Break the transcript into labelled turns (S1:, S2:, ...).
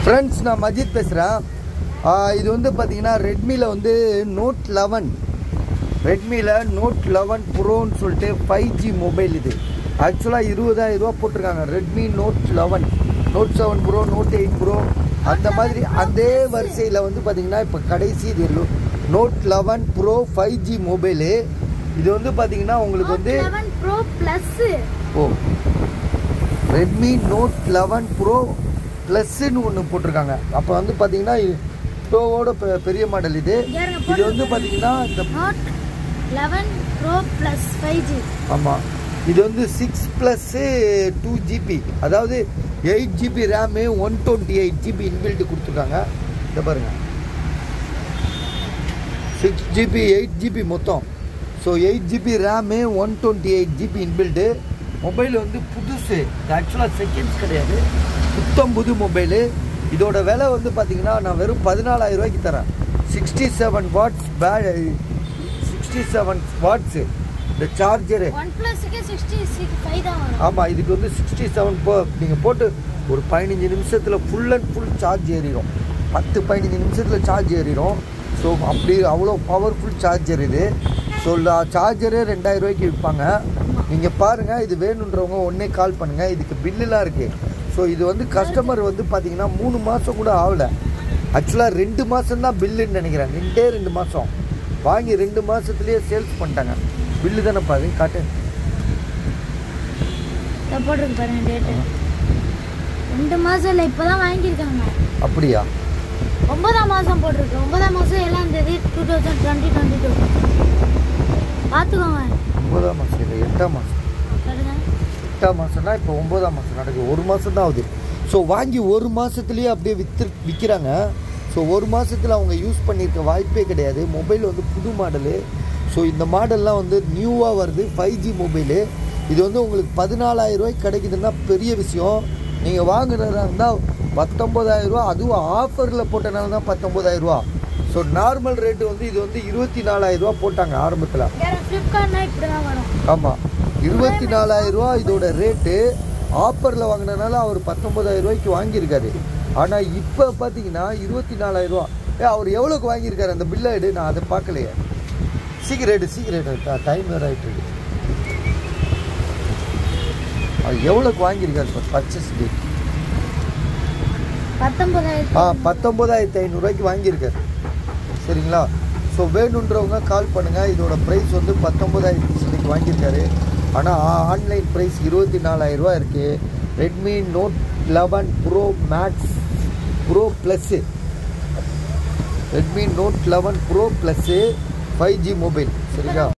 S1: Friends, நான் மஜித் பேசுகிறேன். இது வந்து பார்த்தீங்கன்னா ரெட்மியில் வந்து ரெட்மியில் நோட் 11 ப்ரோன்னு சொல்லிட்டு 5G மொபைல். இது ஆக்சுவலாக 20,000 போட்டிருக்காங்க. Redmi Note 11, Note 7 Pro, Note 8 Pro, அந்த மாதிரி அதே வரிசையில் வந்து பார்த்தீங்கன்னா இப்போ கடைசி இது நோட் 11 ப்ரோ 5G மொபைலு. இது வந்து பார்த்தீங்கன்னா உங்களுக்கு வந்து ரெட்மி நோட் 11 ப்ரோ ப்ளஸ்ன்னு ஒன்று போட்டிருக்காங்க. அப்போ வந்து பார்த்தீங்கன்னா ப்ரோவோட பெரிய மாடல் இது. இது வந்து பார்த்தீங்கன்னா இந்த
S2: 11 ப்ரோ ப்ளஸ் 5G.
S1: ஆமாம், இது வந்து 6 + 2GB, அதாவது 8GB ரேமு, 128GB இன்பில்ட் கொடுத்துருக்காங்க. இதை பாருங்கள், 6GB 8GB மொத்தம். So 8GB RAM, 128GB inbuilt. Mobile வந்து புதுசு, ஆக்சுவலாக செகண்ட்ஸ் கிடையாது, புத்தம் புது மொபைலு. இதோட விலை வந்து பார்த்தீங்கன்னா நான் வெறும் 14,000 ரூபாய்க்கு தரேன். 67 வாட்ஸ் 67 வாட்ஸு இந்த சார்ஜரு. ஆமாம், இதுக்கு வந்து 67 நீங்கள் போட்டு ஒரு 15 நிமிஷத்தில் ஃபுல் அண்ட் ஃபுல் சார்ஜ் ஏறிடும். 10-15 நிமிஷத்தில் சார்ஜ் ஏறிடும். ஸோ அப்படி அவ்வளோ பவர்ஃபுல் சார்ஜர் இது. ஸோ சார்ஜரே 2,000 ரூபாய்க்கு விற்பாங்க. நீங்கள் பாருங்கள், இது வேணுன்றவங்க உடனே கால் பண்ணுங்கள். இதுக்கு பில்லுலாம் இருக்குது. ஸோ இது வந்து கஸ்டமர் வந்து பார்த்தீங்கன்னா 3 மாதம் கூட ஆகலை. ஆக்சுவலாக 2 மாதம் தான் பில்லுன்னு நினைக்கிறேன். 2 மாதம் வாங்கி 2 மாதத்துலேயே சேல்ஸ் பண்ணிட்டாங்க. பில்லு தானே பாரு, காட்டு
S2: போட்டுருக்கு பாருங்க டேட்டு. 2 மாதம் இல்லை, இப்போ தான் வாங்கியிருக்காங்க.
S1: அப்படியா?
S2: 9ஆம் மாதம் போட்டிருக்கு. 9ஆம் மாதம் 7ஆம் தேதி 2022. பார்த்துக்கோங்க.
S1: 9ஆம் மாதம் இல்லை, 8ஆம் மாதம். 8ஆம் மாதம்னா இப்போ 9ஆம் மாதம் நடக்குது. 1 மாதம் தான் ஆகுது. ஸோ வாங்கி 1 மாதத்துலேயே அப்படியே விற்கிறாங்க. ஸோ 1 மாதத்தில் அவங்க யூஸ் பண்ணியிருக்க வாய்ப்பே கிடையாது. மொபைல் வந்து புது மாடலு. ஸோ இந்த மாடல்லாம் வந்து நியூவாக வருது, 5G மொபைலு. இது வந்து உங்களுக்கு 14,000 ரூபாய்க்கு கிடைக்குதுன்னா பெரிய விஷயம். நீங்கள் வாங்குறதா இருந்தால் 19,000 ரூபா, அதுவும் ஆஃபரில் போட்டனால தான் 19,000 ரூபா. ஸோ நார்மல் ரேட்டு வந்து இது வந்து 24,000 ரூபா போட்டாங்க ஆரம்பத்தில். ஆமாம், 24,000 ரூபா இதோட ரேட்டு. ஆஃபரில் வாங்கினதுனால அவர் 19,000 ரூபாய்க்கு வாங்கியிருக்காரு. ஆனால் இப்போ பார்த்தீங்கன்னா 24,000 ரூபா. அவர் எவ்வளோக்கு வாங்கியிருக்காரு அந்த பில்லை எடு, நான் அதை பார்க்கலையே. சீக்கிரம் டைம் வேறு ஆகிட்டு இருக்கு. அவர் எவ்வளோக்கு வாங்கியிருக்காரு இப்போ பர்ச்சேஸ் டேட்? 19,500 ரூபாய்க்கு வாங்கியிருக்காரு. சரிங்களா? ஸோ வேணுன்றவங்க கால் பண்ணுங்கள். இதோட ப்ரைஸ் வந்து 19,000 வாங்கியிருக்காரு. ஆனால் ஆன்லைன் ப்ரைஸ் 24,000 ரூபா இருக்குது. Redmi Note 11 Pro Max Pro plus, Redmi Note 11 Pro plus 5G mobile. சரிங்களா?